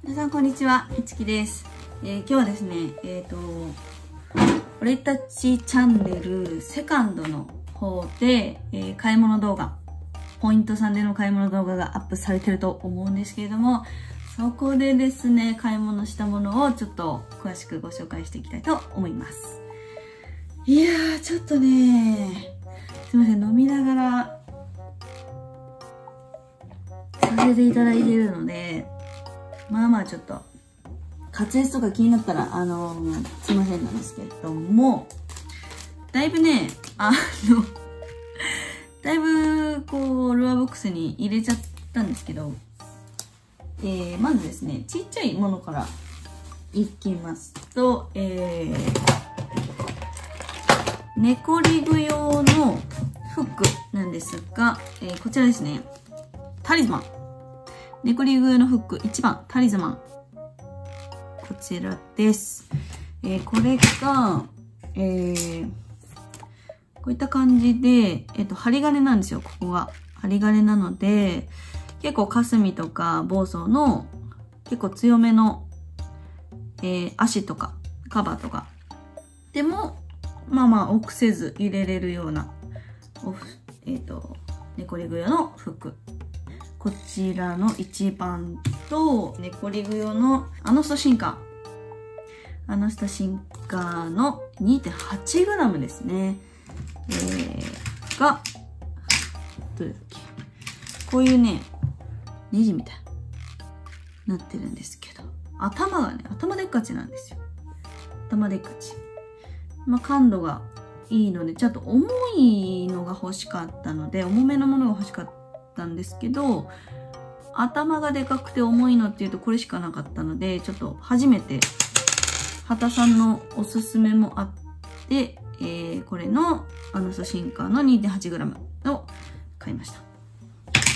皆さんこんにちは、いつきです。今日はですね、俺たちチャンネルセカンドの方で、買い物動画、ポイント3での買い物動画がアップされてると思うんですけれども、そこでですね、買い物したものをちょっと詳しくご紹介していきたいと思います。いやー、ちょっとね、すいません、飲みながらさせていただいているので、まあちょっと滑舌とか気になったらすいませんなんですけれども、だいぶねだいぶこうルアーボックスに入れちゃったんですけど、まずですね、ちっちゃいものからいきますと、猫リグ用のフックなんですが、こちらですね、タリズマン。猫リグ用のフック1番、タリズマン。こちらです。これが、こういった感じで、針金なんですよ、ここが。針金なので、結構霞とか房総の結構強めの、足とかカバーとかでも、臆せず入れれるような、猫リグ用のフック。こちらの1番と、猫リグ用のアノスタシンカーの 2.8g ですね。が、どれだっけ、こういうね、ネジみたいになってるんですけど、頭がね、頭でっかちなんですよ。頭でっかち。感度がいいので、ちょっと重いのが欲しかったので、重めのものが欲しかったんですけど、頭がでかくて重いのっていうとこれしかなかったので、ちょっと初めて畑さんのおすすめもあって、これのアノスタシンカーの 2.8g を買いました。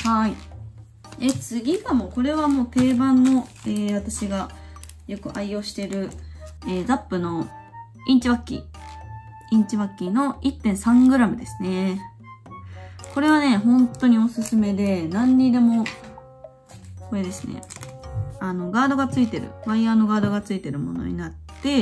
はい。次がもうこれはもう定番の、私がよく愛用してる、ザップのインチワッキーの 1.3g ですね。これはね、本当におすすめで、何にでも、これですね。ガードがついてる、ワイヤーのガードがついてるものになって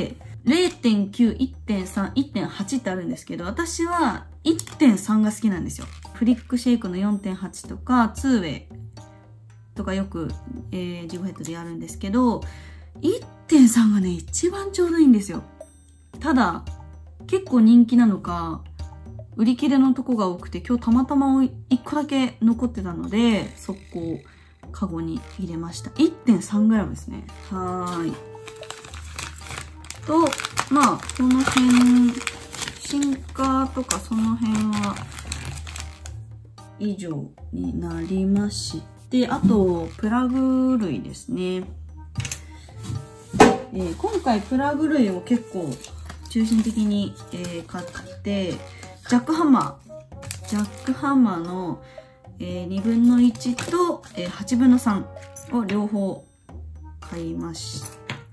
、0.9、1.3、1.8 ってあるんですけど、私は 1.3 が好きなんですよ。フリックシェイクの 4.8 とか、ツーウェイとかよく、ジグヘッドでやるんですけど、1.3 がね、一番ちょうどいいんですよ。ただ、結構人気なのか、売り切れのとこが多くて、今日たまたま1個だけ残ってたので、速攻カゴに入れました。1.3g ですね。はーい。と、この辺、シンカーとかその辺は以上になりまして、あと、プラグ類ですね。今回プラグ類を結構中心的に、買って、ジャックハンマーの、2分の1と、8分の3を両方買いました。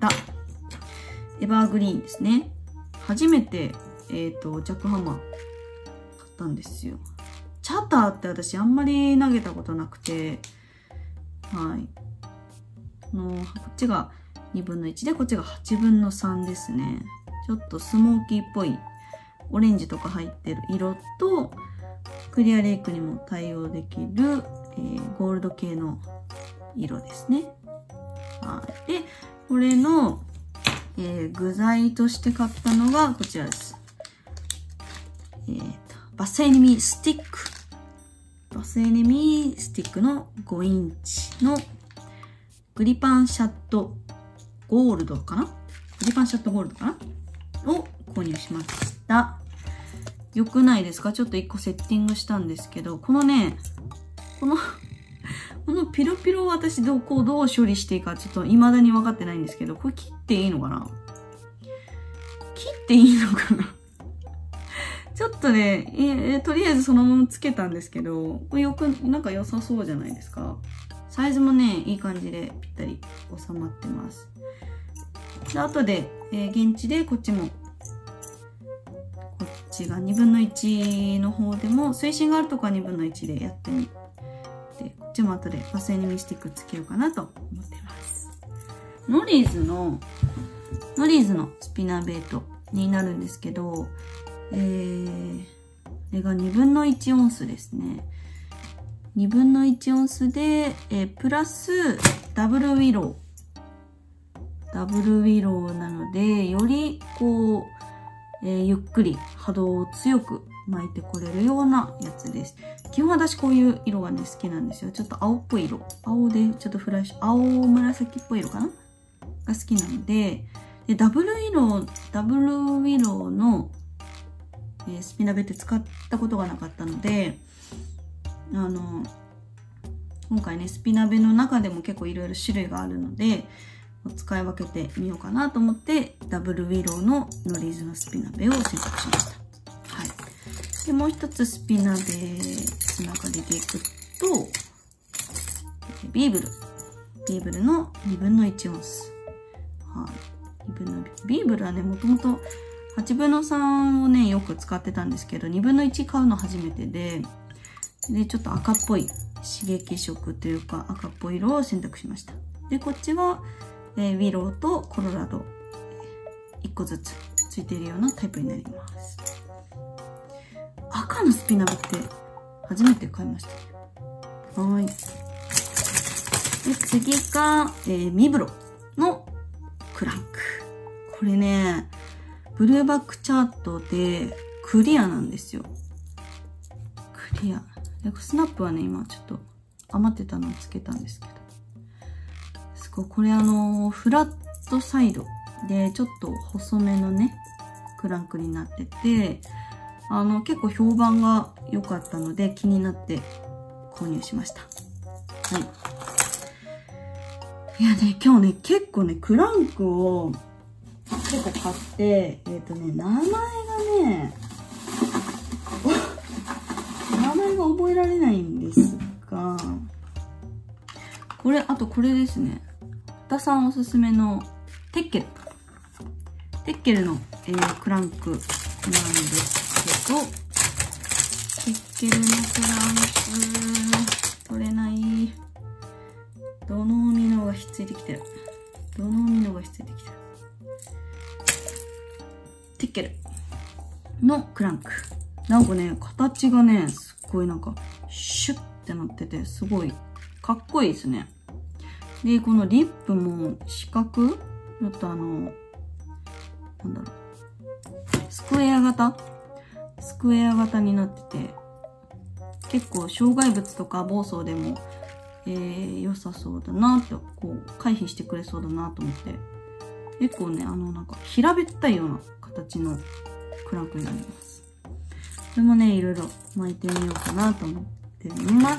エバーグリーンですね。初めて、ジャックハンマー買ったんですよ。チャターって私あんまり投げたことなくて、はい。こっちが2分の1で、こっちが8分の3ですね。ちょっとスモーキーっぽいオレンジとか入ってる色と、クリアレイクにも対応できる、ゴールド系の色ですね。はい。で、これの、具材として買ったのがこちらです。バスエネミースティック。バスエネミースティックの5インチのグリパンシャットゴールドかなを購入しました。良くないですか？ちょっと1個セッティングしたんですけど、このね、このピロピロを私どう処理していいかちょっと未だに分かってないんですけど、これ切っていいのかなちょっとね、とりあえずそのままつけたんですけど、これなんか良さそうじゃないですか。サイズもね、いい感じでぴったり収まってます。で、後で、現地でこっちも、こっちが2分の1の方でも、水深があるとこは2分の1でやってみて、こっちも後でバスエネミースティックつけようかなと思ってます。 ノリーズのスピナーベイトになるんですけど、これが1/2オンスですね。1/2オンスで、プラスダブルウィローなので、よりこう、ゆっくり波動を強く巻いてこれるようなやつです。基本私こういう色がね、好きなんですよ。ちょっと青っぽい色。青でちょっとフラッシュ、青紫っぽい色かなが好きなので、ダブルウィローの、スピナベって使ったことがなかったので、今回ね、スピナベの中でも結構いろいろ種類があるので、使い分けてみようかなと思って、ダブルウィローのノリーズのスピナベを選択しました。はい。で、もう一つスピナベつながりでいくと、ビーブルの1/2オンス。はい。ビーブルはね、もともと3/8をね、よく使ってたんですけど、1/2買うの初めてで、ちょっと赤っぽい刺激色というか赤っぽい色を選択しました。で、こっちは、ウィローとコロラド1個ずつついているようなタイプになります。赤のスピナベって初めて買いました。はい。で、次が、ミブロのクランク。これね、ブルーバックチャートでクリアなんですよ。クリア。スナップはね、今ちょっと余ってたのをつけたんですけど。すごい、これフラットサイドでちょっと細めのね、クランクになってて、結構評判が良かったので気になって購入しました。はい。いやね、今日ね、結構ね、クランクを結構買って、名前が覚えられないんですが、あとこれですね。田さんおすすめのテッケルの、クランクなんですけど、テッケルのクランク、取れない。どのミノがひっついてきてる。テッケルのクランク。なんかね、形がね、すっごいなんか、シュッってなってて、すごいかっこいいですね。で、このリップも四角？ちょっとなんだろう。スクエア型になってて、結構障害物とか暴走でも、良さそうだなって、こう、回避してくれそうだなと思って。結構ね、なんか平べったいような形のクランクになります。これもね、いろいろ巻いてみようかなと思っています。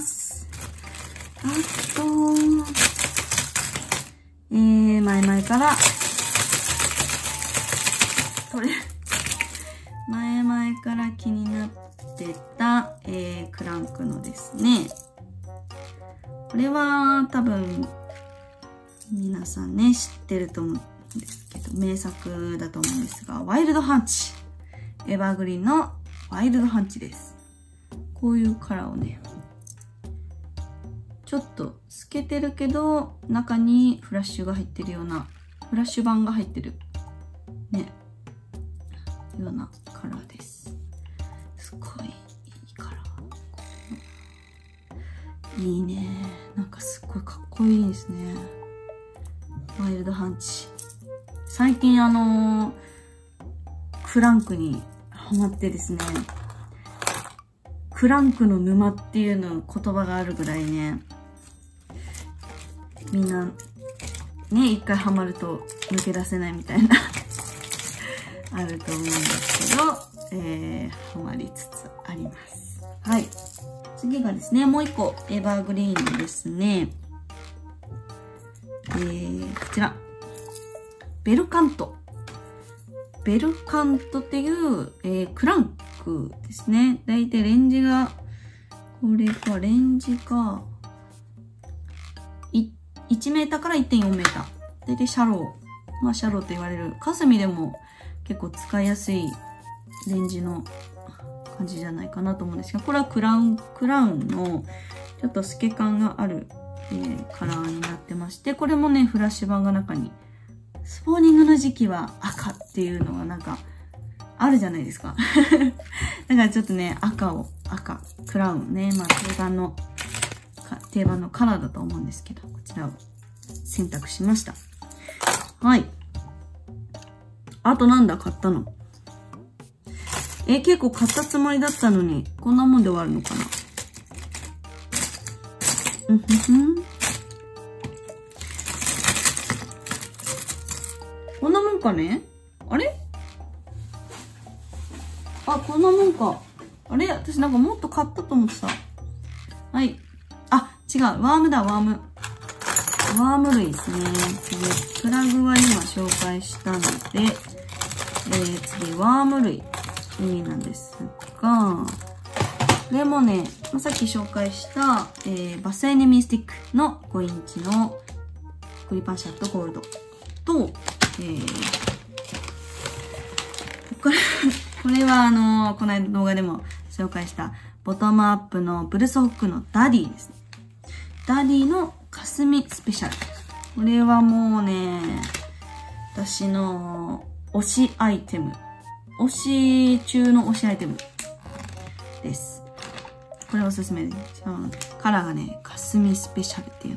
あと、前々から気になってた、クランクのですね、これは多分皆さんね知ってると思うんですけど、名作だと思うんですが、ワイルドハンチ。エバーグリーンのワイルドハンチです。こういうカラーをね、ちょっと透けてるけど中にフラッシュが入ってるような、フラッシュ板が入ってるね、ようなカラーです。すごいいいカラー。いいね。なんかすっごいかっこいいですね。ワイルドハンチ。最近クランクにハマってですね、クランクの沼っていうの言葉があるぐらいね、みんなね、一回ハマると抜け出せないみたいなあると思うんですけど、ハマりつつあります。はい。次がですね、もう一個エバーグリーンですね。こちら。ベルカントっていう、クランクですね。だいたいレンジが、1メーターから 1.4 メーター。だいたいシャローと言われる。かすみでも結構使いやすいレンジの感じじゃないかなと思うんですが、これはクラウンのちょっと透け感があるカラーになってまして、これもね、フラッシュ板が中に、スポーニングの時期は赤っていうのがなんか、あるじゃないですか。だからちょっとね、赤、クラウンね、まあ定番のカラーだと思うんですけど、こちらを選択しました。はい。あとなんだ買ったの？結構買ったつもりだったのに、こんなもんで終わるのかな？こんなもんかね？あれ？あ、こんなもんか。あれ？私なんかもっと買ったと思ってた。はい。あ、違う。ワームだ、ワーム。ワーム類ですね。次、プラグは今紹介したので、次、ワーム類なんですが、これもね、さっき紹介した、バスエネミースティックの5インチのクリパンシャットゴールドと、これはこの間動画でも紹介したボトムアップのブルスホックのダディですね。ダディの霞スペシャル。これはもうね、私の推しアイテム。推し中の推しアイテムです。これおすすめです。カラーがね、霞スペシャルっていう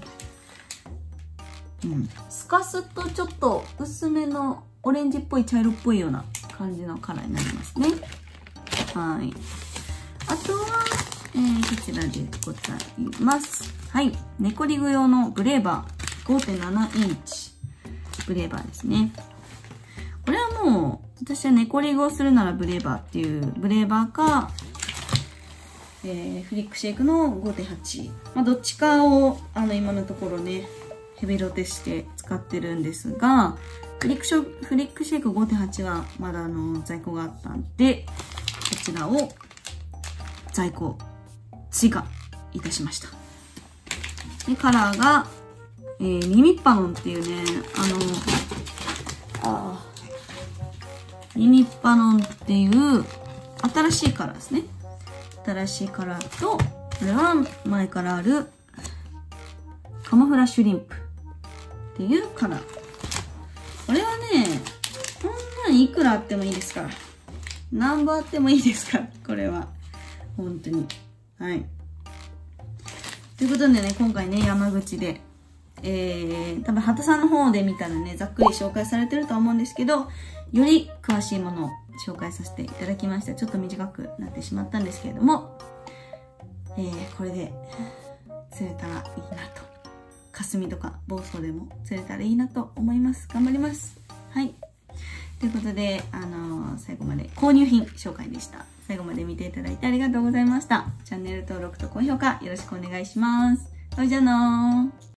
の。透かすとちょっと薄めのオレンジっぽい茶色っぽいような感じのカラーになりますね。はい。あとは、こちらでございます。はい。猫リグ用のブレーバー 5.7 インチブレーバーですね。これはもう、私は猫リグをするならブレーバーっていうブレーバーか、フリックシェイクの 5.8。まあ、どっちかを、今のところね、ヘビロテして使ってるんですが、フリックシェイク 5.8 はまだ在庫があったんで、こちらを在庫追加いたしました。で、カラーが、ミミッパノンっていうね、ミミッパノンっていう新しいカラーですね。新しいカラーと、これは前からあるカモフラシュリンプっていうカラー。これはね、こんなんいくらあってもいいですから。何本あってもいいですから。これは。本当に。はい。ということでね、今回ね、山口で、多分、畑さんの方で見たらね、ざっくり紹介されてるとは思うんですけど、より詳しいものを紹介させていただきました。ちょっと短くなってしまったんですけれども、これで釣れたらいいなと。霞とか房総でも釣れたらいいなと思います。頑張ります。はい。ということで、最後まで購入品紹介でした。最後まで見ていただいてありがとうございました。チャンネル登録と高評価よろしくお願いします。それじゃあなー。